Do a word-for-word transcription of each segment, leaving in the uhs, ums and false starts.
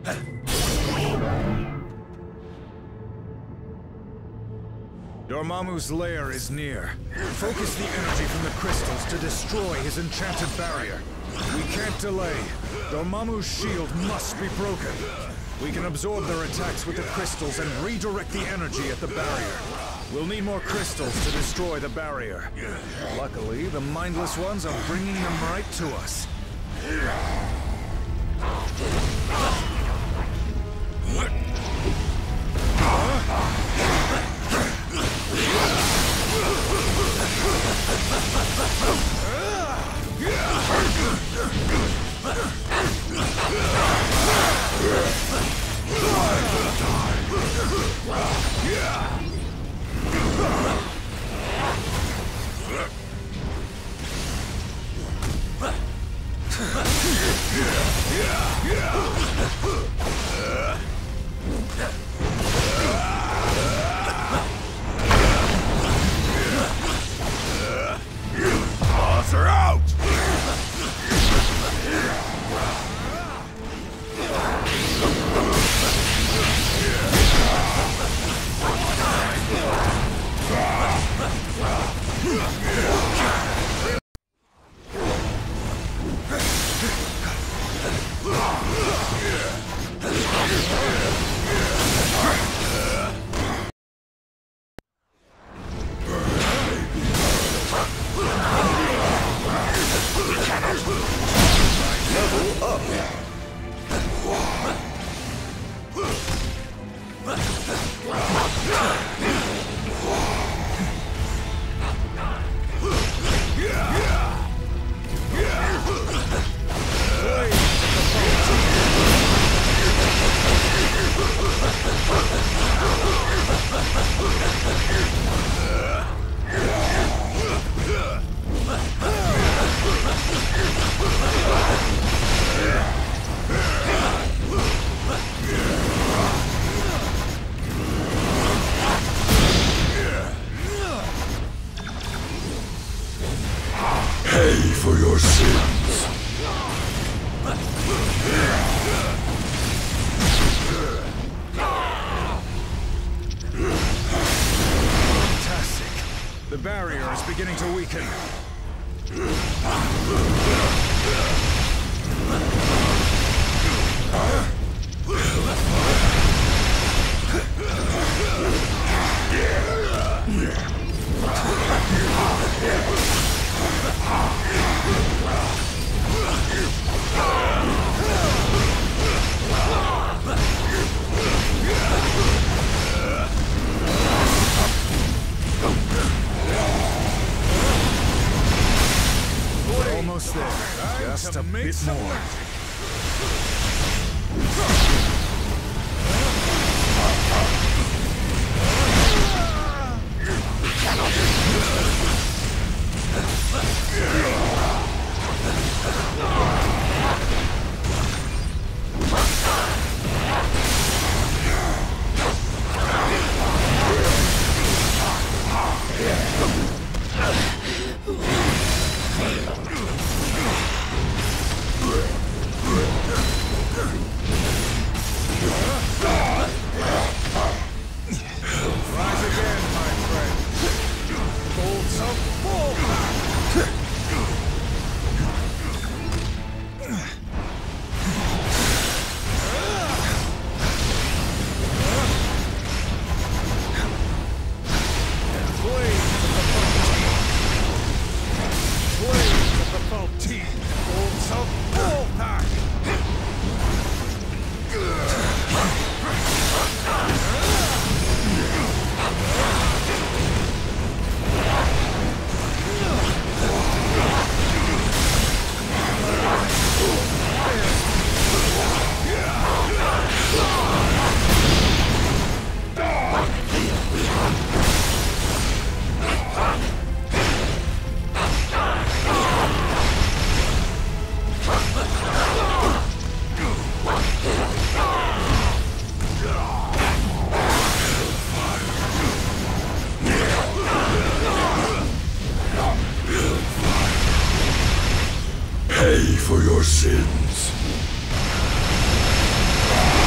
Dormammu's lair is near. Focus the energy from the crystals to destroy his enchanted barrier. We can't delay. Dormammu's shield must be broken. We can absorb their attacks with the crystals and redirect the energy at the barrier. We'll need more crystals to destroy the barrier. Luckily, the mindless ones are bringing them right to us. Monster out! Pay for your sins. Fantastic. The barrier is beginning to weaken. Almost there. Just a bit more. Pay for your sins.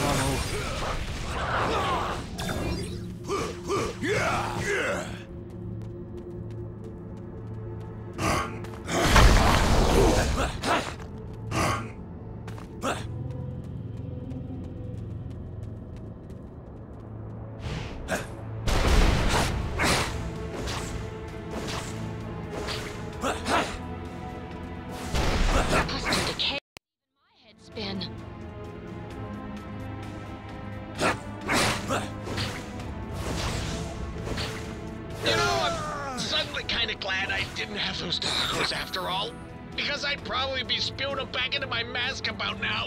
Dormammu. Yeah! Yeah! Custom decay. My head spin. You know, I'm suddenly kind of glad I didn't have those tacos after all, because I'd probably be spewing them back into my mask about now.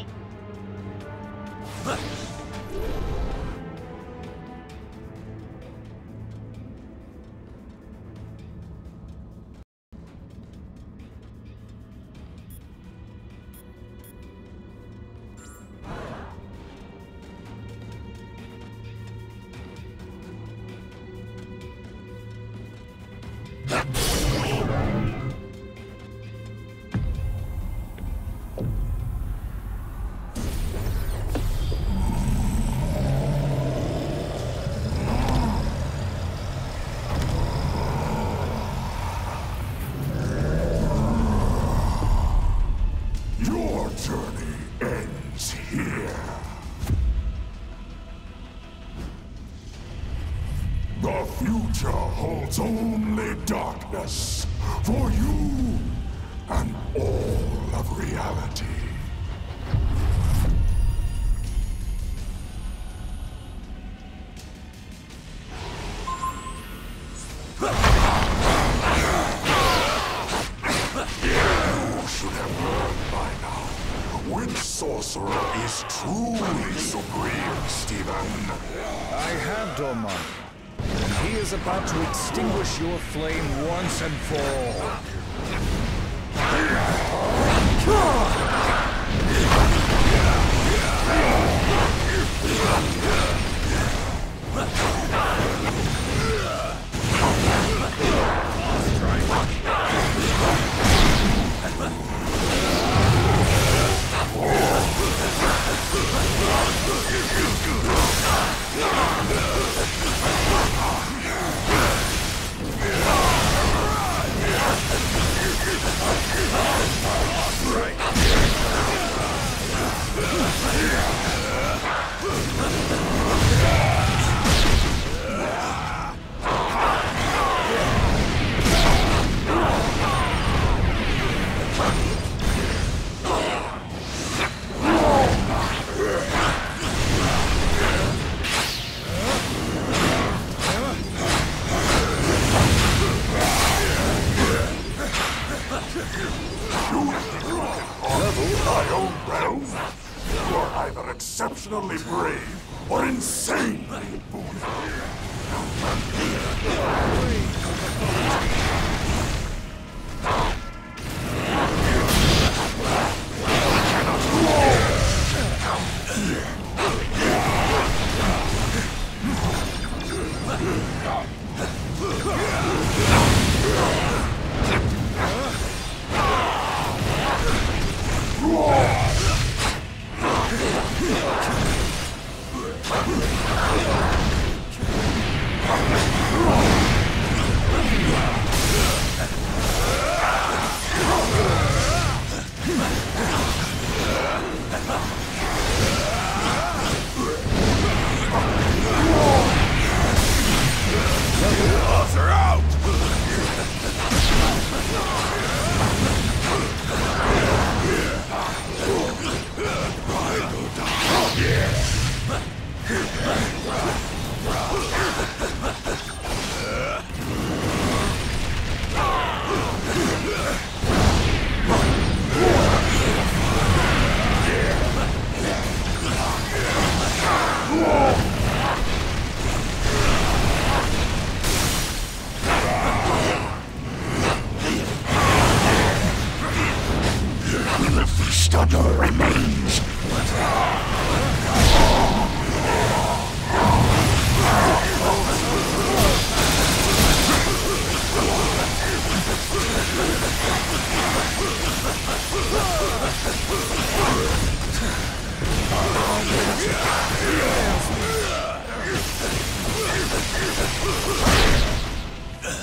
Your journey ends here. The future holds only darkness for you and all of reality. You should have learned by now. Which sorcerer is truly supreme, Stephen? I have, Dormammu. And he is about to extinguish your flame once and for all. My own realm? You are either exceptionally brave or insanely bold. They're out! Yeah.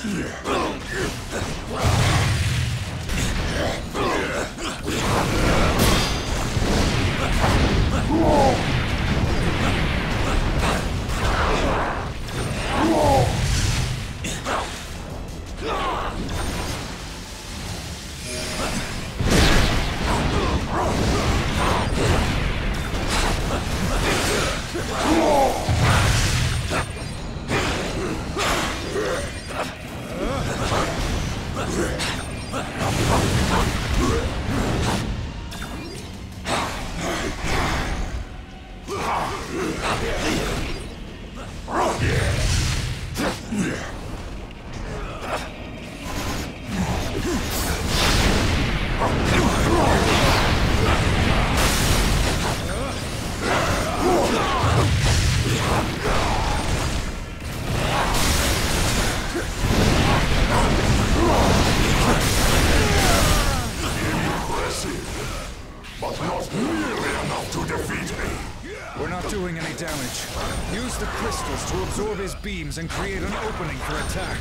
But not nearly enough to defeat me. We're not doing any damage. Use the crystals to absorb his beams and create an opening for attack.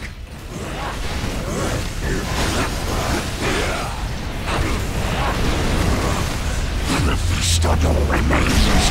The feast on your remains.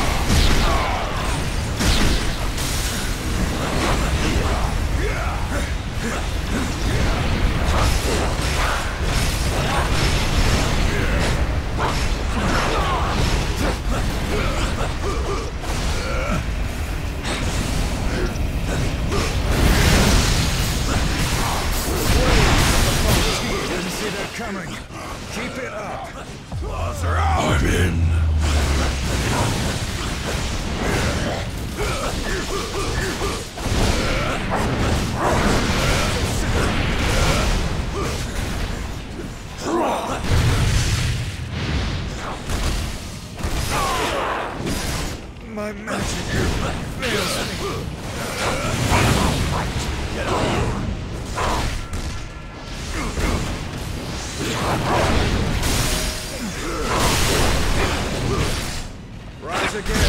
Didn't see that coming. Keep it up. I'm in. My magic fails me. Rise again.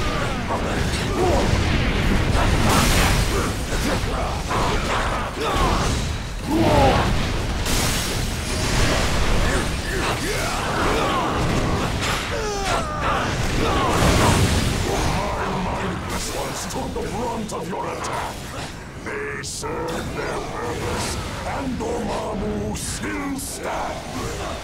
This ones took the brunt of your attack. They served their purpose, and Dormammu still stands.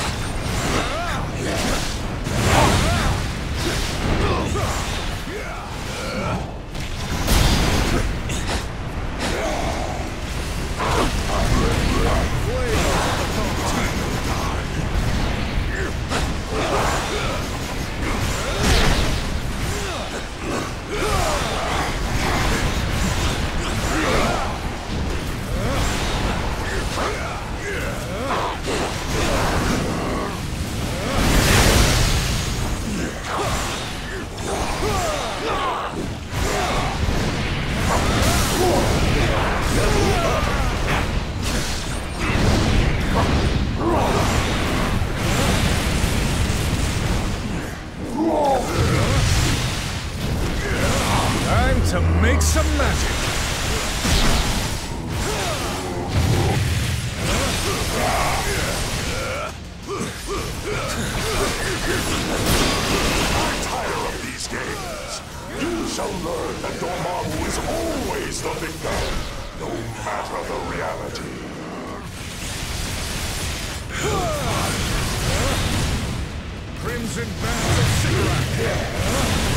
Time to make some magic. I tire of these games. You shall learn that Dormammu is always the victor, no matter the reality. Crimson bands of cigarette.